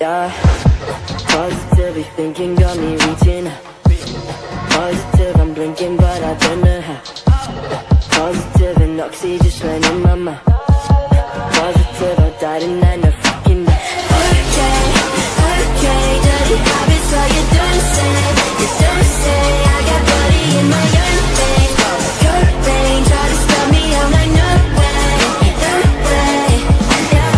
Yeah, positively thinking got me reaching out. Positive, I'm blinking but I don't know how. Positive and oxy just went in my mouth. Positive, I died and I know fucking that. Okay, okay, dirty habits, so you don't say. You don't say, I got body in my own face. Cocaine, try to stop me, I'm like no way, no way, yeah.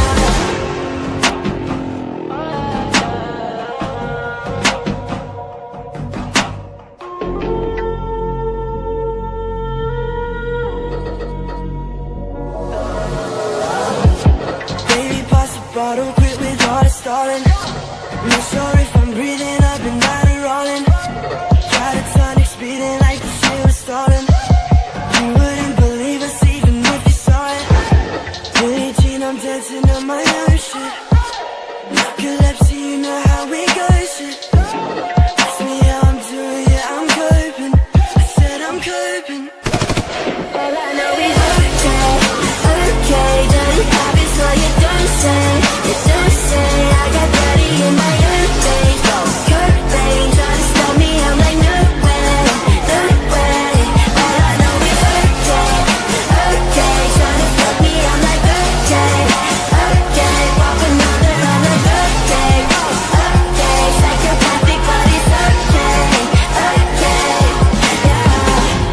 Baby, pass the bottle, quit with all the stalling. Not sure if I'm breathing, I've been down and rolling. Tried a tonic, speeding like the shit was stolen. You wouldn't believe us even if you saw it. Billie Jean, I'm dancing on my own shit. Narcolepsy, you know how we go shit. Ask me how I'm doing, yeah, I'm coping. I said I'm coping. All I know is okay, okay. Dirty habits, so you don't say, you don't say. I got body in my own face. Cocaine, try to stop me, I'm like no way, no way. All I know is okay, okay. Try to stop me, I'm like okay, okay. Pop another, I'm like okay, okay. Psychopathic, but it's okay, okay, yeah.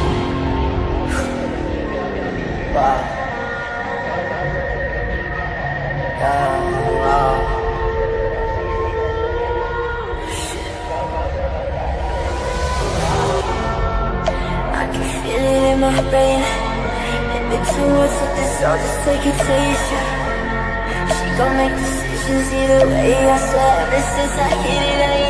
Wow. Wow. I can feel it in my brain. Maybe towards something, so just take a taste, yeah. She gon' make decisions either way, I swear. Ever since I hit it, I